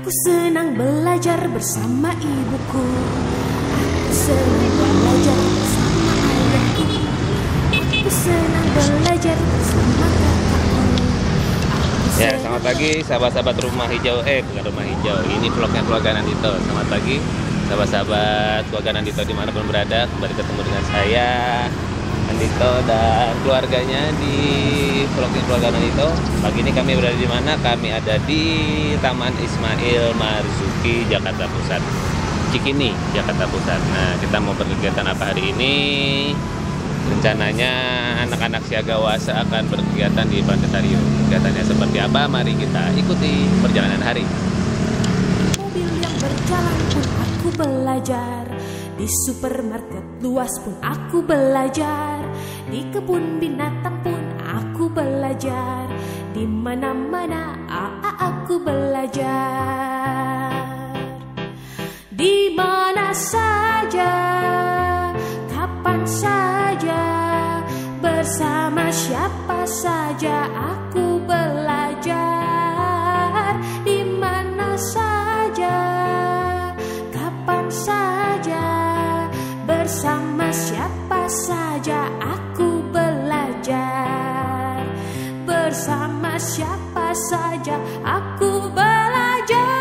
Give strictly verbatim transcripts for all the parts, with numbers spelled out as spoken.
Aku senang belajar bersama ibuku. Aku senang belajar bersama ayahku. Aku senang belajar bersama kakakku. Ya, selamat pagi sahabat-sahabat rumah hijau. Eh, bukan rumah hijau. Ini vlognya keluarga Nandito. Selamat pagi sahabat-sahabat keluarga Nandito dimanapun berada. Kembali ketemu dengan saya Nandito dan keluarganya di vlognya keluarga Nandito. Pagi ini kami berada di mana? Kami ada di Taman Ismail Marzuki, Jakarta Pusat, Cikini, Jakarta Pusat. Nah, kita mau berkegiatan apa hari ini? Rencananya anak-anak Siagawasa akan berkegiatan di planetarium. Kegiatannya seperti apa? Mari kita ikuti perjalanan hari. Mobil yang berjalan pun aku belajar. Di supermarket luas pun aku belajar. Di kebun binatang pun aku belajar. Di mana-mana aku belajar. Di mana saja, kapan saja, bersama siapa saja aku belajar. Di mana saja, kapan saja, bersama siapa saja aku belajar. Bersama siapa saja aku belajar.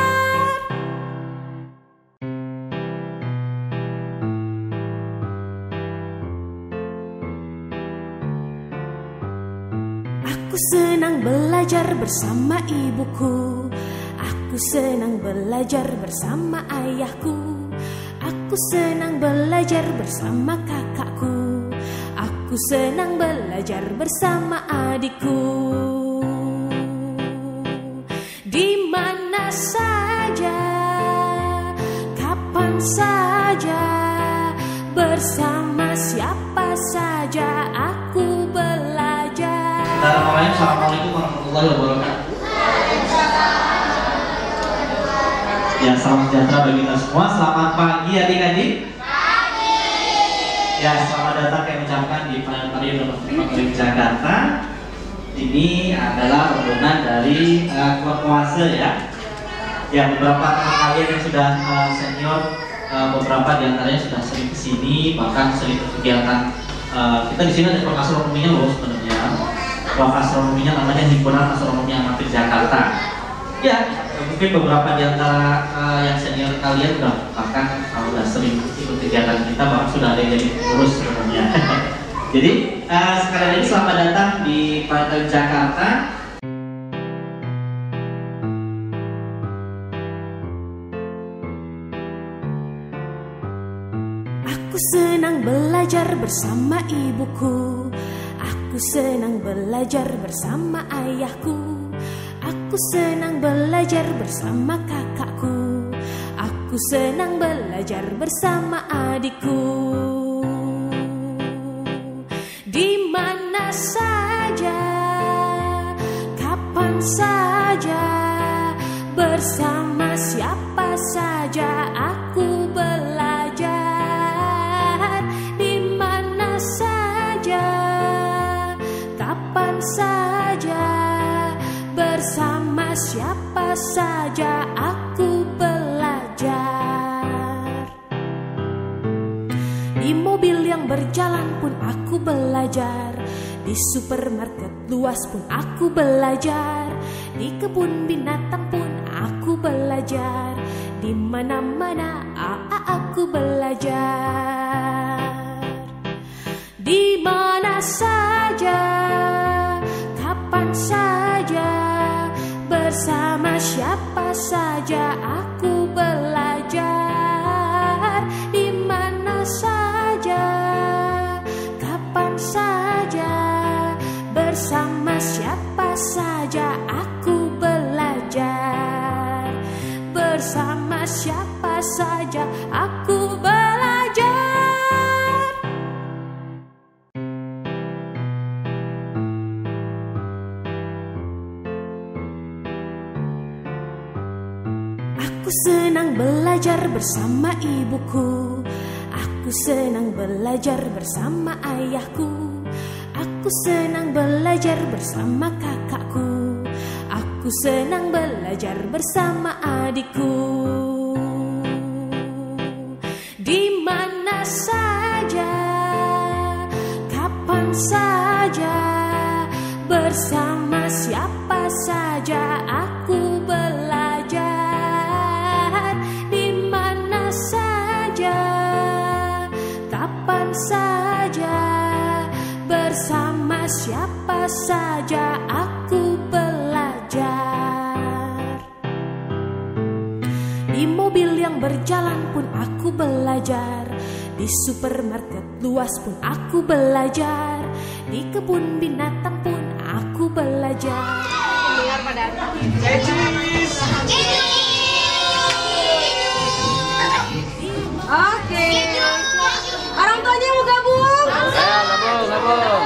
Aku senang belajar bersama ibuku. Aku senang belajar bersama ayahku. Aku senang belajar bersama kakakku. Aku senang belajar bersama adikku. Di mana saja, kapan saja, bersama siapa saja aku belajar. Assalamualaikum warahmatullahi wabarakatuh. Ya, salam sejahtera bagi kita semua. Selamat pagi adik-adik. Pagi. Ya, selamat datang kami ucapkan di Planetarium Universitas Jakarta. Ini adalah rombongan dari uh, Kuasa ya. Ya, beberapa teman kalian yang sudah uh, senior, uh, beberapa diantaranya sudah sering kesini, bahkan sering berkegiatan. Uh, kita di sini ada kelas astronominya loh sebenarnya. Kelas astronominya namanya Himpunan Astronomi Amatir Jakarta. Ya, mungkin beberapa di antara uh, yang senior kalian sudah bahkan uh, sudah sering ikut kegiatan kita, bahkan sudah ada yang jadi pengurus sebenarnya. Jadi uh, sekali lagi selamat datang di Planetarium Jakarta. Aku senang belajar bersama ibuku. Aku senang belajar bersama ayahku. Aku senang belajar bersama kakakku. Aku senang belajar bersama adikku. Di mana saja, kapan saja, bersama siapa saja aku belajar. Di mana saja, kapan saja, bersama siapa saja aku belajar. Di mobil yang berjalan pun aku belajar. Di supermarket luas pun aku belajar. Di kebun binatang pun aku belajar. Di mana-mana aku belajar. Di mana saja, kapan saja, bersama siapa saja aku belajar. Di mana saja, kapan saja, bersama siapa saja aku belajar. Bersama siapa saja aku belajar. Aku senang belajar bersama ibuku. Aku senang belajar bersama ayahku. Aku senang belajar bersama kakakku. Aku senang belajar bersama adikku. Di mana saja, kapan saja, bersama siapa saja aku belajar. Di mana saja, kapan saja, bersama siapa saja aku belajar. Di mobil yang berjalan pun aku belajar. Di supermarket luas pun aku belajar. Di kebun binatang pun aku belajar. Dengar pada Oke. Orang tuanya mau gabung? Ayo gabung, gabung.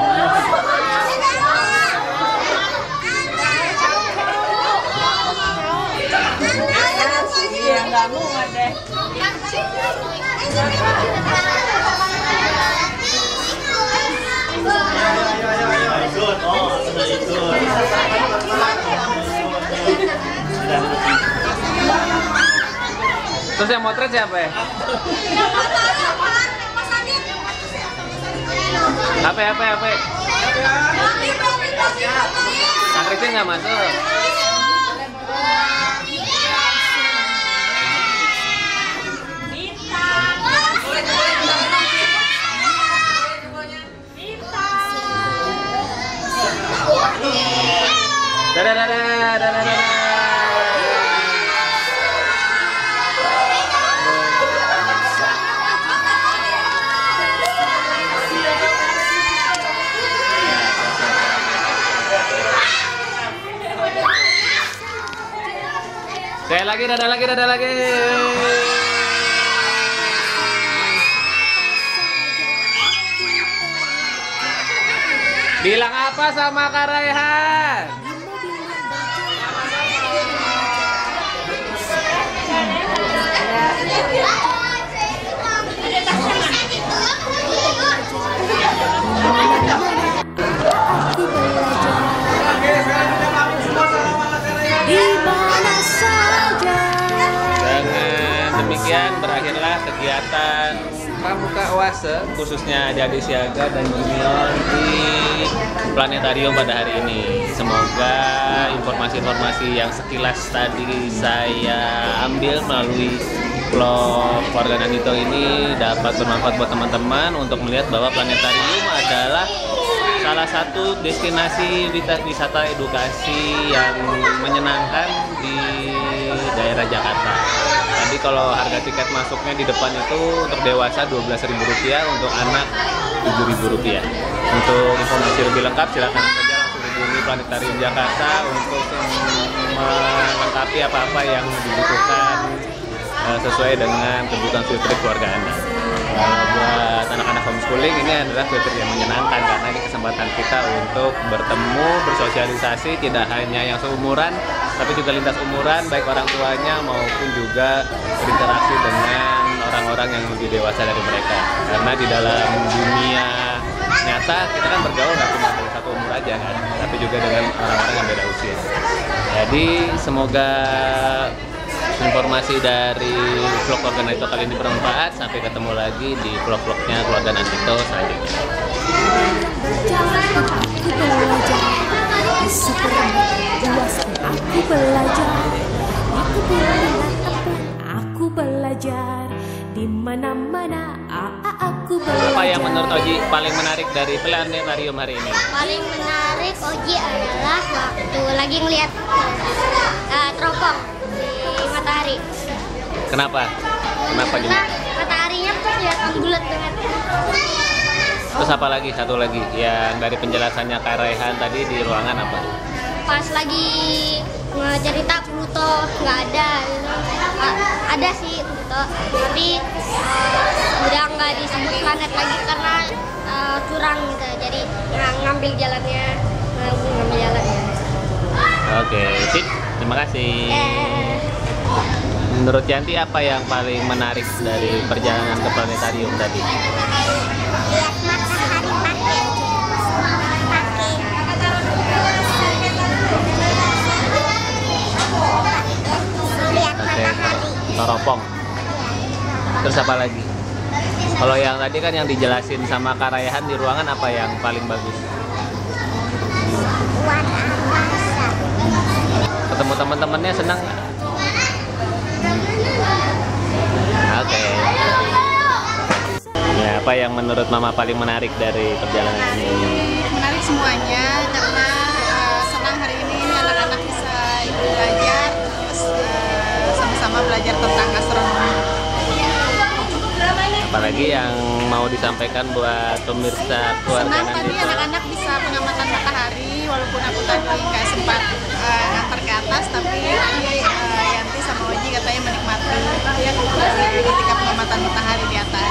Yang gabung ada. Ikut, oh sudah ikut. Terus yang motret siapa ya? Apa, apa, apa? Kang Christian nggak masuk. Dadah, dadah, dadah, dadah. Sekali lagi, dadah lagi, dadah lagi. Bilang apa sama Kak Raihan? Di mana saja. Dengan demikian berakhirlah kegiatan Pramuka Oase khususnya Adik-adik Siaga dan Junior di Planetarium pada hari ini. Semoga informasi-informasi yang sekilas tadi saya ambil melalui vlog keluarga Nandito ini dapat bermanfaat buat teman-teman untuk melihat bahwa Planetarium adalah salah satu destinasi wisata edukasi yang menyenangkan di daerah Jakarta. Tadi kalau harga tiket masuknya di depan itu untuk dewasa dua belas ribu rupiah, untuk anak tujuh ribu rupiah. Untuk informasi lebih lengkap silakan saja langsung hubungi Planetarium Jakarta untuk melengkapi apa-apa yang dibutuhkan sesuai dengan kebutuhan field trip keluarga Anda. Uh, buat anak-anak homeschooling ini adalah field trip yang menyenangkan karena ini kesempatan kita untuk bertemu, bersosialisasi tidak hanya yang seumuran tapi juga lintas umuran, baik orang tuanya maupun juga berinteraksi dengan orang-orang yang lebih dewasa dari mereka. Karena di dalam dunia nyata kita kan bergaul nggak cuma dari satu umur aja kan, tapi juga dengan orang-orang yang beda usia. Jadi semoga informasi dari vlog keluarga Nandito kali ini bermanfaat. Sampai ketemu lagi di vlog-vlognya keluarga Nandito selanjutnya. Di supermarket luas pun aku belajar. Di kebun binatang pun aku belajar. Di mana-mana aku belajar. Apa yang menurut Oji paling menarik dari Planetarium hari ini? Paling menarik Oji adalah waktu lagi ngeliat uh, teropong di matahari. Kenapa? Kenapa juga? Nah, mataharinya tuh kelihatan bulat banget. Terus apa lagi? Satu lagi yang dari penjelasannya Kak Raihan tadi di ruangan apa? Pas lagi cerita Pluto nggak ada gitu. A ada sih Pluto, tapi uh, udah nggak disebut planet lagi karena uh, curang gitu. Jadi ng ngambil jalannya, ngambil jalannya. Oke, sip. Terima kasih. Eh. Menurut Yanti apa yang paling menarik dari perjalanan ke Planetarium tadi? Lihat matahari pakai pakai Terus apa lagi? Kalau yang tadi kan yang dijelasin sama Kak Rayhan di ruangan, apa yang paling bagus? Warna angkasa. Ketemu teman-temannya senang nggak? Oke. Ya, apa yang menurut Mama paling menarik dari perjalanan ini? Menarik semuanya karena uh, senang hari ini anak-anak bisa ikut belajar, terus uh, sama-sama belajar tentang astronomi. Apalagi yang mau disampaikan buat pemirsa keluarga Senang tadi Nandito? anak-anak bisa pengamatan matahari, walaupun aku tadi nggak sempat uh, ngantar ke atas, tapi uh, Yanti sama Oji katanya menikmati ya, ketika pengamatan matahari di atas.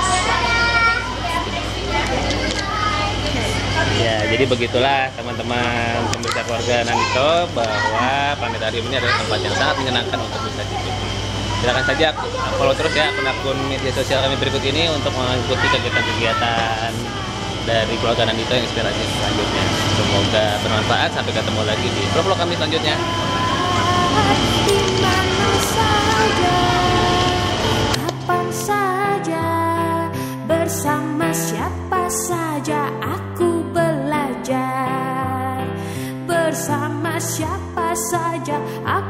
Ya, jadi begitulah teman-teman pemirsa keluarga Nandito, bahwa planetarium ini adalah tempat yang sangat menyenangkan untuk bisa diikuti. Silakan saja follow terus ya akun-akun media sosial kami berikut ini untuk mengikuti kegiatan-kegiatan dari keluarga Nandito yang inspirasi selanjutnya. Semoga bermanfaat. Sampai ketemu lagi di vlog-vlog kami selanjutnya. Di mana saja, kapan saja, bersama siapa saja aku belajar. Bersama siapa saja aku